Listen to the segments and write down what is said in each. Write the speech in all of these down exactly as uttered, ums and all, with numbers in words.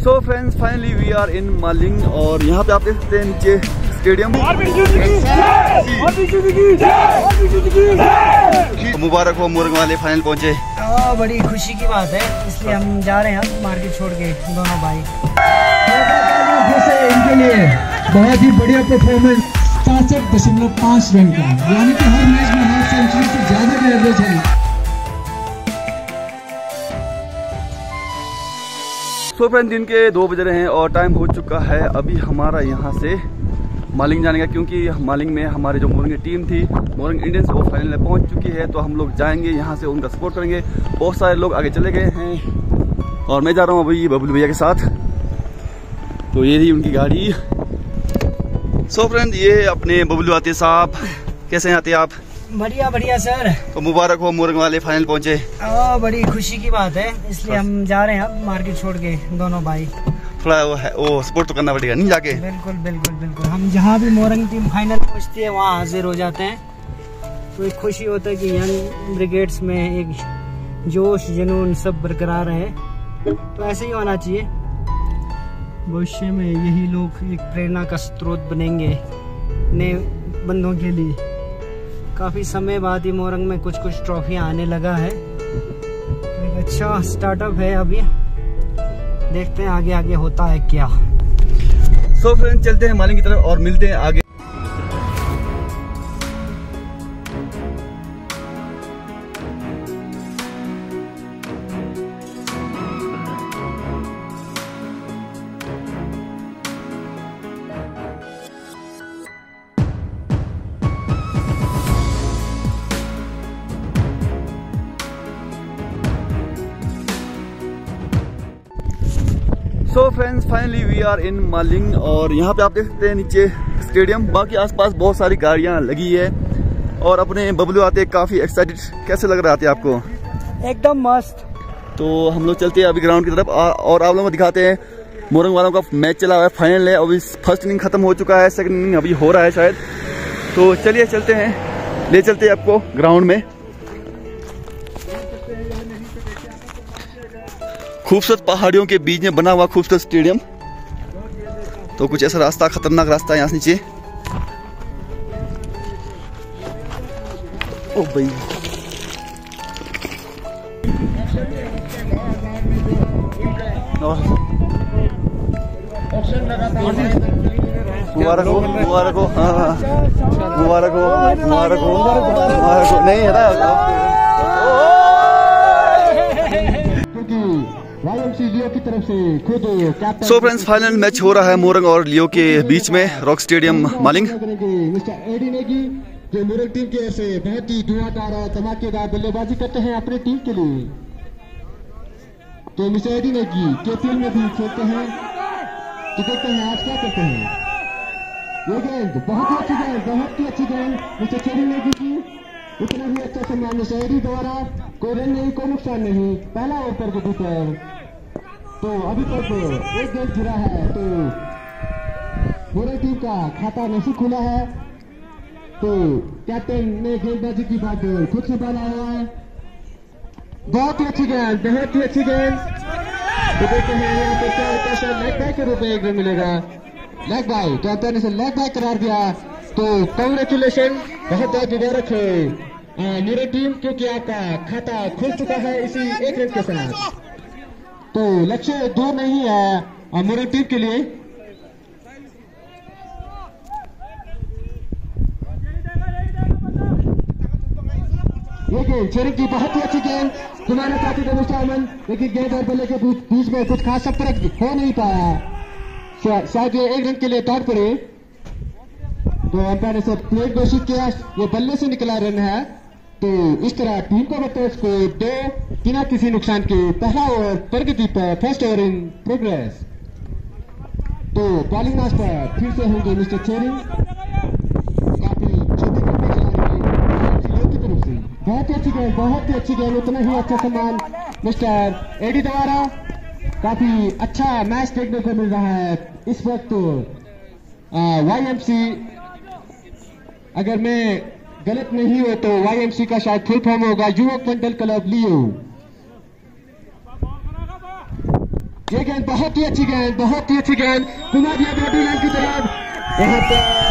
So friends finally we are in Maling और यहाँ पे आप देख सकते हैं नीचे स्टेडियम। मुबारक हो मोरंग वाले फाइनल पहुँचे। बड़ी खुशी की बात है, इसलिए हम जा रहे हैं मार्केट छोड़ के दोनों भाई। इनके लिए बहुत ही बढ़िया परफॉर्मेंस, सड़सठ दशमलव पाँच रन का, यानी कि हर मैच में हाफ सेंचुरी से ज्यादा का एवरेज है। सो फ्रेंड दिन के दो बज रहे हैं और टाइम हो चुका है अभी हमारा यहाँ से मालिंग जाने का, क्योंकि मालिंग में हमारे जो मोरंग टीम थी मोरंग इंडियंस वो फाइनल में पहुँच चुकी है। तो हम लोग जाएंगे यहाँ से, उनका सपोर्ट करेंगे। बहुत सारे लोग आगे चले गए हैं और मैं जा रहा हूँ अभी बबलू भैया के साथ। तो ये रही उनकी गाड़ी। सो फ्रेंड ये अपने बबलू आते साहब, कैसे आते आप? बढ़िया बढ़िया सर। तो मुबारक हो मोरंग वाले फाइनल पहुंचे। बड़ी खुशी की बात है, इसलिए हम जा रहे हैं मार्केट छोड़ के दोनों भाई। थोड़ा वो है वो सपोर्ट तो करना पड़ेगा नहीं जाके। बिल्कुल बिल्कुल बिल्कुल। हम जहाँ भी मोरंग टीम फाइनल पहुँचती है वहाँ हाजिर हो जाते हैं। तो एक खुशी होता है कि यंग ब्रिगेड्स में एक जोश जुनून सब बरकरार है। तो ऐसे ही होना चाहिए। भविष्य में यही लोग एक प्रेरणा का स्रोत बनेंगे नए बंदों के लिए। काफ़ी समय बाद ही मोरंग में कुछ कुछ ट्रॉफियाँ आने लगा है। तो एक अच्छा स्टार्टअप है, अभी देखते हैं आगे आगे होता है क्या। सो फ्रेंड चलते हैं मालिंग की तरफ और मिलते हैं आगे। So friends finally we are in Maling और यहाँ पे आप देख सकते हैं नीचे स्टेडियम। बाकी आसपास बहुत सारी गाड़ियाँ लगी है और अपने बबलू आते काफी एक्साइटेड। कैसे लग रहा है आपको? एकदम मस्त। तो हम लोग चलते हैं अभी ग्राउंड की तरफ और आप लोगों को दिखाते हैं मोरंग वालों का मैच चला हुआ है, फाइनल है। अभी फर्स्ट इनिंग खत्म हो चुका है, सेकंड इनिंग अभी हो रहा है शायद। तो चलिए चलते हैं, ले चलते हैं आपको ग्राउंड में। खूबसूरत पहाड़ियों के बीच में बना हुआ खूबसूरत स्टेडियम। तो कुछ ऐसा रास्ता, खतरनाक रास्ता है यहाँ से नीचे। ओ भाई मुबारक हो, मुबारक हो, हाँ हाँ मुबारक हो, मुबारक हो, मुबारक हो। नहीं है ना की तरफ से खुद captain. So friends final match हो रहा है मोरंग और लियो के बीच में, रॉक स्टेडियम मालिंग। मिस्टर एडी नेगी जो मोरंग टीम की ओर से बहुत ही धुआंधार और धमाकेदार बल्लेबाजी करते हैं अपनी टीम के लिए। तो मिस्टर एडी नेगी केपीएल में भी खेलते हैं, तो देखते हैं आज क्या करते हैं। ये गेंद बहुत ही अच्छी गेंद, बहुत ही अच्छी गेंद मिस्टर एडी नेगी की। इतना ही अच्छा सम्मान मिस्टर एडी द्वारा। कोई रन नहीं, कोई नुकसान नहीं, पहला ओवर के ऊपर। तो अभी तक एक गेंद गिरा है, तो मोरंग टीम का खाता नहीं खुला है। तो कैप्टन ने गेंदबाजी की बात खुद संभाला हुआ है। बहुत ही अच्छी गेंद, बहुत ही अच्छी गेंद। तो देखते हैं यहाँ पे क्या होता है। लेग बाय के रूप में एक रन मिलेगा। लेग बाय, कैप्टन ने इसे लेग बाय करार दिया। तो कांग्रेचुलेशन, बहुत बहुत मुबारक है मोरंग टीम, क्योंकि आपका खाता खुल चुका है इसी एक रन के साथ। तो लक्ष्य दूर नहीं है मोरंग टीम के लिए। ये गेंद शेरिंग की बहुत ही अच्छी गेंद घुमाना चाहते थे मिस्टर अमन, लेकिन गेंद और बल्ले के बीच में कुछ खास संपर्क हो नहीं पाया। शायद ये एक रन के लिए तौर पड़े। तो अंपायर ने सब प्लेट घोषित किया, ये बल्ले से निकला रन है। तो इस तरह टीम को बताओ इसको दो बिना किसी नुकसान के पहला ओवर प्रगति पर, फर्स्ट ओवर इन प्रोग्रेस। तो बॉलिंग मास्टर फिर से होंगे मिस्टर चेरिंग, काफी छोटे की तरफ से। बहुत ही अच्छी गेंद, बहुत ही अच्छी गेंद, उतना ही अच्छा सम्मान मिस्टर एडी द्वारा। काफी अच्छा मैच देखने को मिल रहा है इस वक्त। वाई एम सी, अगर मैं गलत नहीं हो तो वाई एम सी का शायद फुल फॉर्म होगा युवक मंडल क्लब लियो। ये गेंद बहुत ही अच्छी गेंद, बहुत ही अच्छी गेंद, घुमा दिया बाउंड्री लाइन की तरफ। यहाँ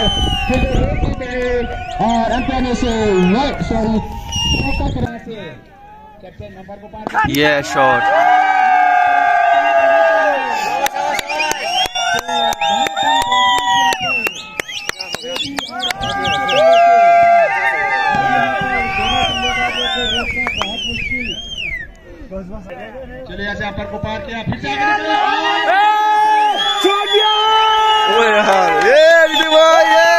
पर और अंपायर ने से सॉरी कैप्टन नंबर को पार ये शॉट चले ऐसे अंपायर को पार किया, फिर से छोड़ दिया। ओए यार ये विजय भाई ये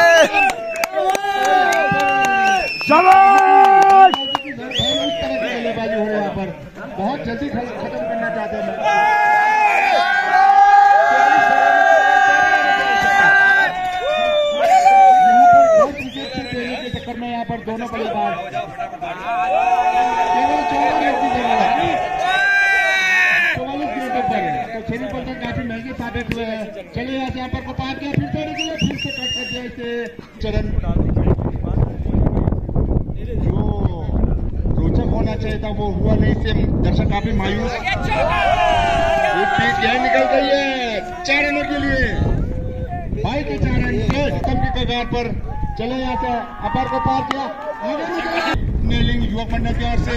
शाबाश। बल्लेबाजी हो रही है यहाँ पर, बहुत जल्दी खत्म करना चाहते हैं। के चक्कर में यहाँ पर दोनों बल्लेबाज केवल चौवालीस मिनटों पर, तो छह परसेंट काफी महंगे साबित हुए हैं। चलिए यहाँ पर को पार किया, फिर से निकले, फिर से कट कर दिया इसे चरण। जो रोचक होना चाहिए था वो हुआ नहीं, इससे दर्शक काफी मायूस। एक पीच यह निकल गई है चार रनों के लिए, भाई के चार रन खत्म की कगार पर। चले यहाँ से अपार को पार किया, आगे नेलिंग युवक मंडल की ओर से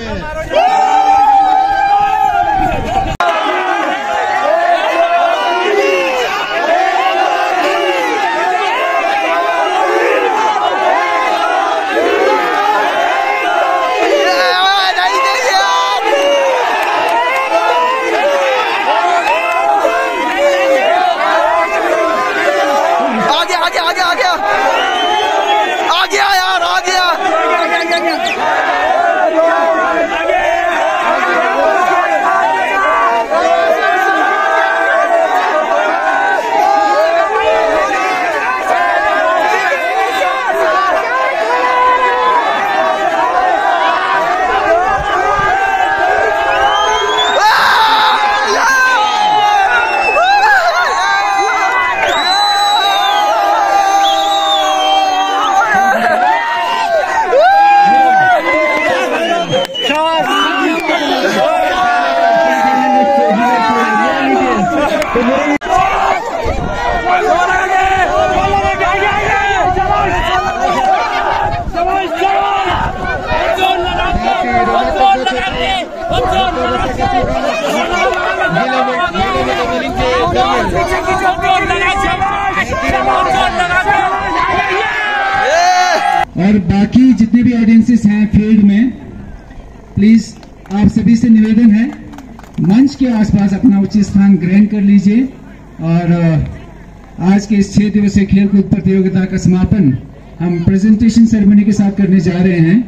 और बाकी जितने भी ऑडियंसेस हैं फील्ड में, प्लीज आप सभी से निवेदन है मंच के आसपास अपना उचित स्थान ग्रहण कर लीजिए। और आज के इस छह दिवसीय खेलकूद प्रतियोगिता का समापन हम प्रेजेंटेशन सेरेमनी के साथ करने जा रहे हैं।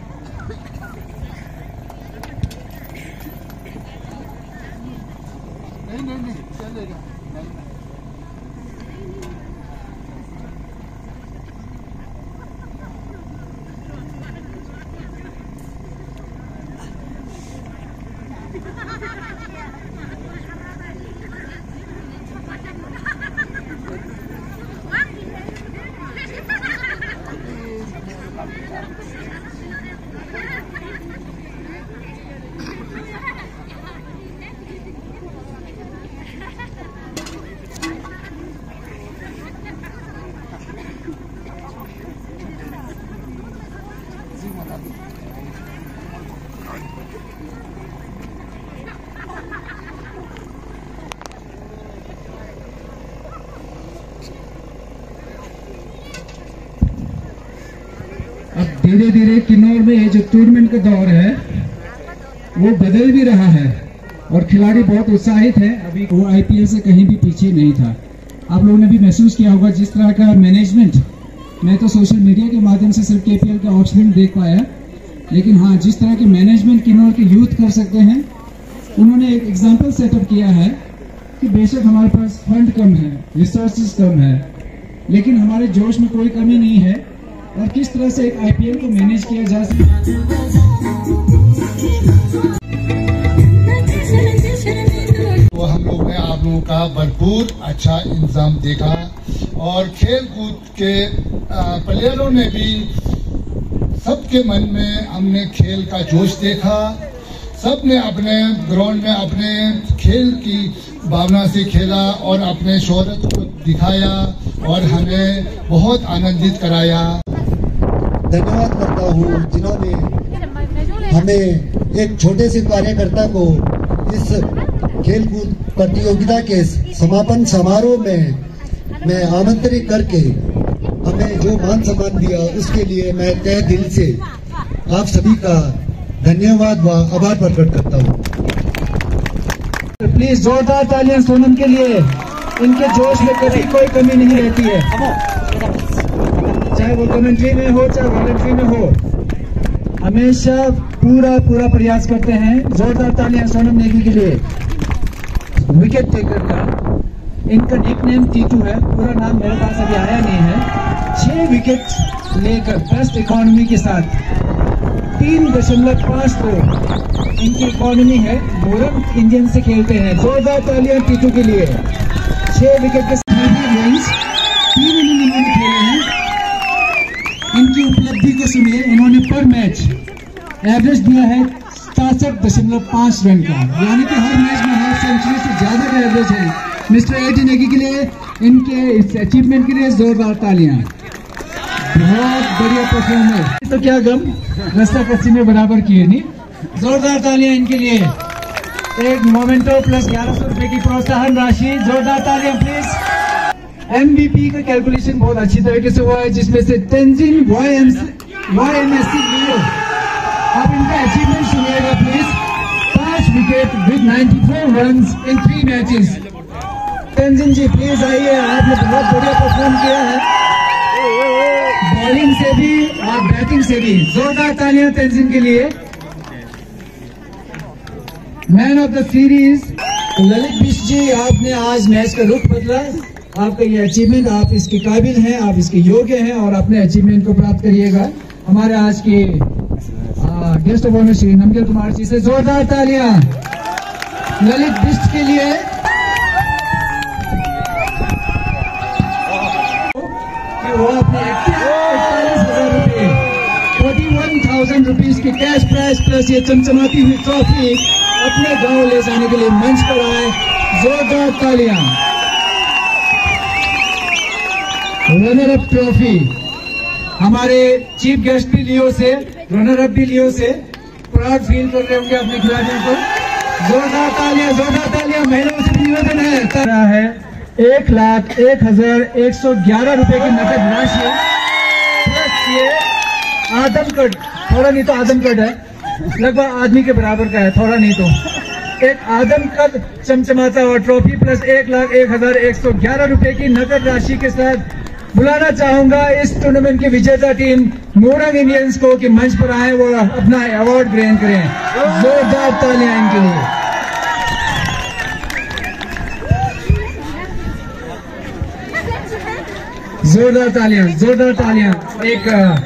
अब धीरे धीरे किन्नौर में ये जो टूर्नामेंट का दौर है वो बदल भी रहा है और खिलाड़ी बहुत उत्साहित है। अभी वो आईपीएल से कहीं भी पीछे नहीं था। आप लोगों ने भी महसूस किया होगा जिस तरह का मैनेजमेंट, मैं तो सोशल मीडिया के माध्यम से सिर्फ केपीएल का ऑप्शन देख पाया, लेकिन हाँ जिस तरह के मैनेजमेंट किन्नौर के यूथ कर सकते हैं, उन्होंने एक एग्जाम्पल सेटअप किया है कि बेशक हमारे पास फंड कम है, रिसोर्सेज कम है, लेकिन हमारे जोश में कोई कमी नहीं है और किस तरह से एक आईपीएल को मैनेज किया जा सकता तो हम लोग ने आप लोगों का भरपूर अच्छा इंतजाम देखा और खेल कूद के प्लेयरों ने भी सबके मन में हमने खेल का जोश देखा। सब ने अपने ग्राउंड में अपने खेल की भावना से खेला और अपने शोहरत को दिखाया और हमें बहुत आनंदित कराया। धन्यवाद करता हूँ जिन्होंने हमें एक छोटे से कार्यकर्ता को इस खेलकूद प्रतियोगिता के समापन समारोह में मैं आमंत्रित करके हमें जो मान सम्मान दिया उसके लिए मैं तहे दिल से आप सभी का धन्यवाद व आभार प्रकट करता हूँ। प्लीज जोरदार तालियां सोनम के लिए। इनके जोश में कभी कोई कमी नहीं रहती है, चाहे वो कमेंट्री में हो चाहे वॉलंटरी में हो, हमेशा पूरा पूरा प्रयास करते हैं। जोरदार तालियां सोनम नेगी के लिए। विकेट टेकर का इनका निकनेम टीटू है, पूरा नाम मेरे पास अभी आया नहीं है। छह विकेट लेकर बेस्ट इकोनॉमी के साथ तीन दशमलव पांच दो इनकी इकोनॉमी है। मोरंग इंडियन से खेलते हैं। जोरदार तालियां टीटू के लिए। छह विकेट के साथ तीन इनिंग इन्होंने खेले हैं। इनकी उपलब्धि को सुनिए, इन्होंने पर मैच एवरेज दिया है सतासठ दशमलव पांच रन का, यानी कि हर मैच में हाफ सेंचुरी से ज्यादा का एवरेज है। मिस्टर एटी नेगी के लिए इनके इस अचीवमेंट के लिए जोरदार तालियां। बहुत बढ़िया परफॉर्मेंस। तो क्या गम रस्ता कच्ची में बराबर किए नहीं। जोरदार तालियां इनके लिए। एक मोमेंटो प्लस ग्यारह सौ रुपए की प्रोत्साहन राशि। जोरदार तालियां प्लीज। एमवीपी का कैलकुलेशन बहुत अच्छी तरीके से हुआ है, जिसमें से Tenzin Y M C Leo. आप इनका अचीवमेंट सुनिएगा प्लीज। पांच wicket with ninety four run in three matches. Tenzin ji please आइए, आपने बहुत बढ़िया परफॉर्म किया है, बॉलिंग से भी और बैटिंग से भी। जोरदार तालियां तेंजिन के लिए। Man of the series Lalit Bisht ji, आपने आज मैच का रुख बदला। आपका ये अचीवमेंट, आप इसके काबिल हैं, आप इसके योग्य हैं और अपने अचीवमेंट को प्राप्त करिएगा। हमारे आज के guest of honour Shri Namgil Kumar ji से जोरदार तालियां ललित बिष्ट के लिए। कि वो अपने इकतालीस हजार रुपए फोर्टी वन थाउजेंड रुपीज की कैश प्राइज प्लस ये चमचमाती हुई ट्रॉफी अपने गांव ले जाने के लिए मंच पर आए। जोरदार तालियां। रनर अप ट्रॉफी हमारे चीफ गेस्ट भी लियो से, रनर अप भी लियो से प्राउड फील कर रहे होंगे अपने खिलाड़ियों को। जोरदार तालियां, जोरदार तालियां। महिलाओं से निवेदन है है एक लाख एक हजार एक सौ ग्यारह रुपए की नकद राशि प्लस ये आदमकद, थोड़ा नहीं तो आदमकद है, लगभग आदमी के बराबर का है, थोड़ा नहीं तो एक आदमकद चमचमाता हुआ ट्रॉफी प्लस एक लाख एक हजार एक सौ ग्यारह रुपए की नकद राशि के साथ बुलाना चाहूंगा इस टूर्नामेंट की विजेता टीम मोरंग इंडियंस को कि मंच पर आए, वो अपना अवार्ड ग्रहण करें। जोरदार तालियां इनके लिए। जोरदार तालियां, जोरदार तालियां। एक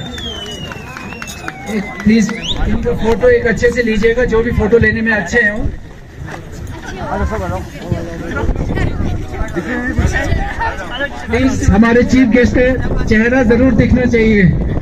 एक प्लीज इनका फोटो एक अच्छे से लीजिएगा, जो भी फोटो लेने में अच्छे हैं। प्लीज हमारे चीफ गेस्ट का चेहरा जरूर दिखना चाहिए।